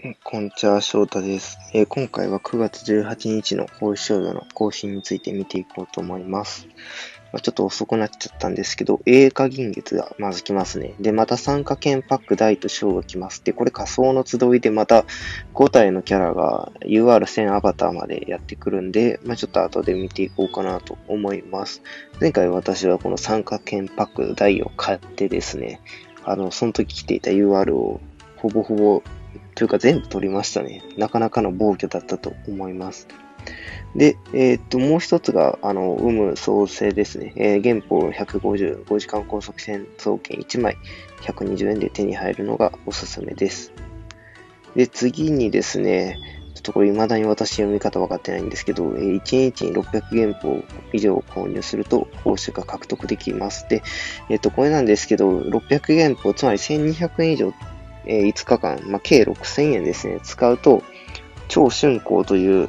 こんにちは、翔太です。今回は9月18日の後遺症度の更新について見ていこうと思います。ちょっと遅くなっちゃったんですけど、栄華銀月がまず来ますね。で、また参加券パック大と小が来ます。で、これ仮想の集いでまた5体のキャラが UR1000 アバターまでやってくるんで、ちょっと後で見ていこうかなと思います。前回私はこの参加券パック大を買ってですね、その時来ていた UR をほぼほぼというか全部取りましたね。なかなかの暴挙だったと思います。で、もう一つが、有無創生ですね。原本155時間高速戦争券1枚120円で手に入るのがおすすめです。で、次にですね、ちょっとこれ未だに私読み方分かってないんですけど、1日に600原本以上購入すると報酬が獲得できます。で、これなんですけど、600原本、つまり1200円以上5日間、計6000円ですね、使うと、超春光という、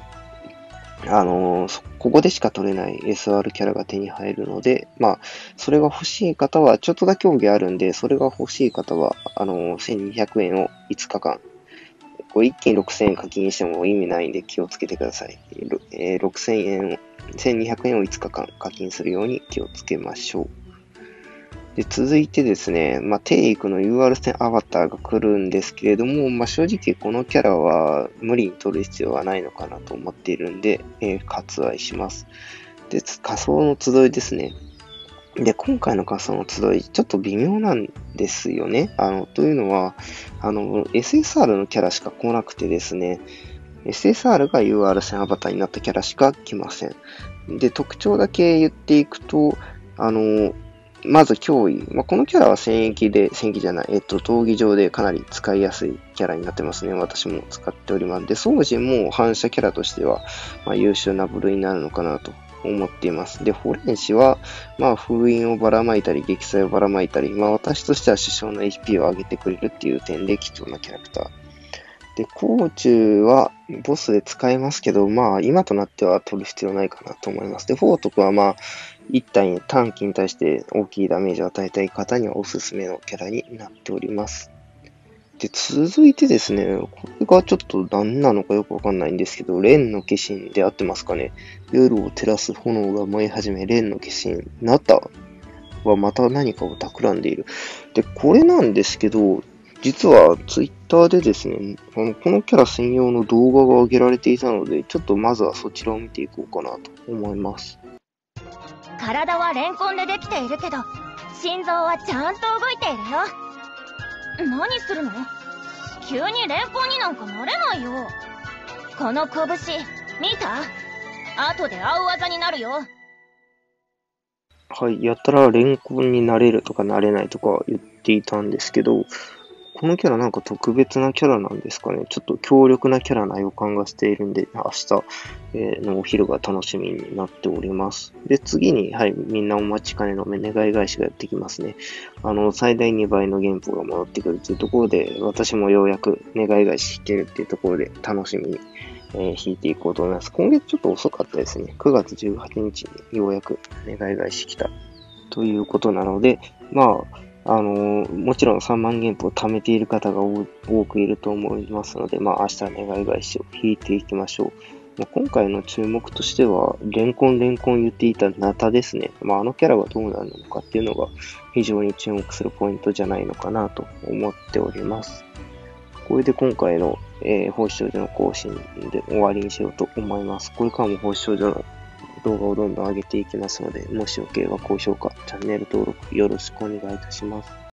ここでしか取れない SR キャラが手に入るので、それが欲しい方は、ちょっとだけ競技あるんで、それが欲しい方は、1200円を5日間、これ一気に6000円課金しても意味ないんで気をつけてください。6000円、1200円を5日間課金するように気をつけましょう。で、続いてですね、テイクの UR1000 アバターが来るんですけれども、正直このキャラは無理に取る必要はないのかなと思っているんで、割愛します。で、仮想の集いですね。で、今回の仮想の集い、ちょっと微妙なんですよね。というのは、SSR のキャラしか来なくてですね、SSR が UR1000 アバターになったキャラしか来ません。で、特徴だけ言っていくと、まず脅威。このキャラは戦役じゃない、闘技場でかなり使いやすいキャラになってますね。私も使っております。で、宗人も反射キャラとしては、優秀な部類になるのかなと思っています。で、ホレンシは、封印をばらまいたり、撃砕をばらまいたり、私としては首相の HP を上げてくれるっていう点で貴重なキャラクター。で、コーチュはボスで使えますけど、今となっては取る必要ないかなと思います。で、フォートクは一体短期に対して大きいダメージを与えたい方にはおすすめのキャラになっております。で、続いてですね、これがちょっと何なのかよくわかんないんですけど、蓮の化身で合ってますかね。夜を照らす炎が燃え始め、蓮の化身、ナタはまた何かを企んでいる。で、これなんですけど、実はツイッターでですね、このキャラ専用の動画が上げられていたので、ちょっとまずはそちらを見ていこうかなと思います。 体はレンコンでできているけど、心臓はちゃんと動いているよ。何するの？急にレンコンになんかなれないよ。この拳、見た？後で合う技になるよ。 はい、やったらレンコンになれるとかなれないとか言っていたんですけど、このキャラなんか特別なキャラなんですかね。ちょっと強力なキャラな予感がしているんで、明日のお昼が楽しみになっております。で、次に、はい、みんなお待ちかねの願い返しがやってきますね。最大2倍の原稿が戻ってくるというところで、私もようやく願い返し引けるっていうところで楽しみに、引いていこうと思います。今月ちょっと遅かったですね。9月18日にようやく願い返し来たということなので、もちろん3万原稿を貯めている方が多くいると思いますので、明日願い返しを引いていきましょう。今回の注目としては、レンコン言っていたナタですね。あのキャラがどうなるのかっていうのが非常に注目するポイントじゃないのかなと思っております。これで今回の、法師少女の更新で終わりにしようと思います。これからも法師少女の動画をどんどん上げていきますので、もしよければ高評価、チャンネル登録よろしくお願いいたします。